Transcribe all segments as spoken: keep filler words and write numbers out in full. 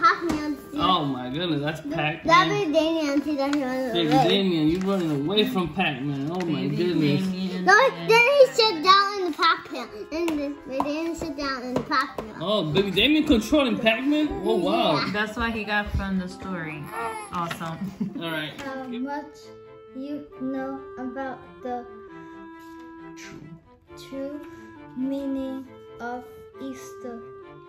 Pac-Man. Oh my goodness, that's Pac-Man. That was Damien. See that he running Baby away. Damien, you running away from Pac-Man. Oh my Baby goodness. Damien. No, then he sit down in the Pac-Man. Then the, they didn't sit down in the Pac-Man. Oh, baby Damien controlling Pac-Man? Oh wow. That's what he got from the story. Awesome. All right. How much you know about the true meaning of Easter?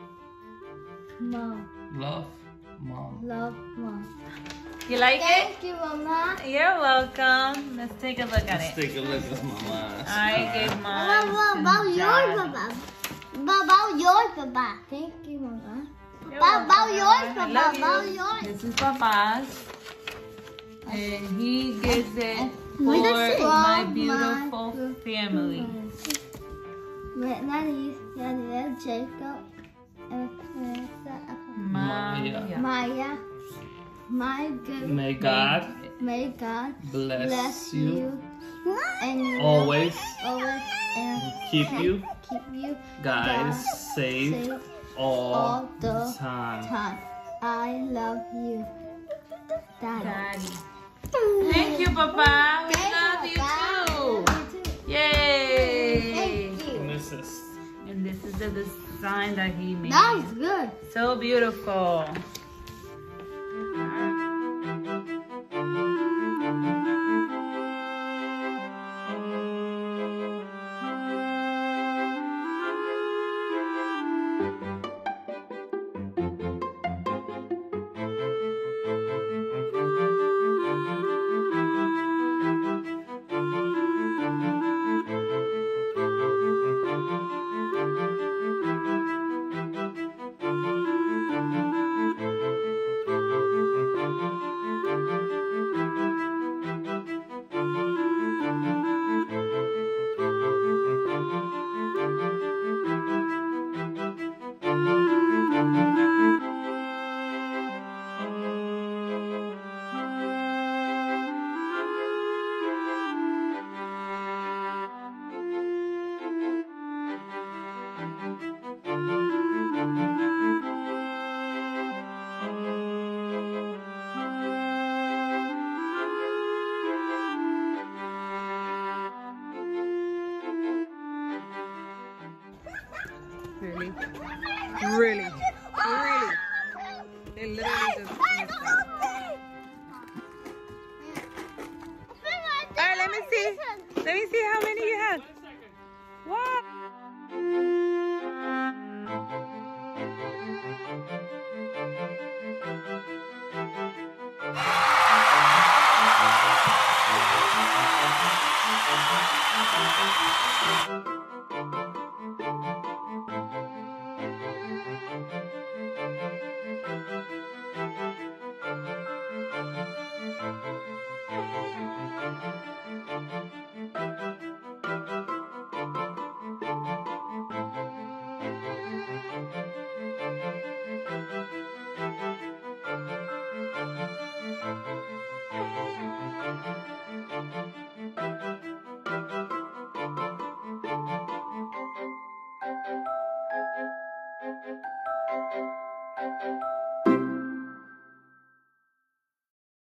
Mom. Love, mom. Love, Mom. You like it? Thank you, Mama. You're welcome. Let's take a look at Let's it. take a look at Mama's. I gave What mine about to yours, Dad. Papa? What about yours, Papa? Thank you, Mama. You're What about welcome. yours, I Papa? love What about you. yours? This is Papa's. And he gives it for What does it- my For beautiful my- family. Wait, Daddy, Daddy, Jacob, and Maya. Maya. My good. May God May God bless, bless you, you and you always always and keep you keep you guys safe safe all, all the time. time. I love you, Daddy. Daddy. Thank you, Papa. We love you too. Yay! Thank you. And this is And this is the design that he made. That was good. So beautiful. Really? Really? Really? They literally just missed out. Alright, let me see. Let me see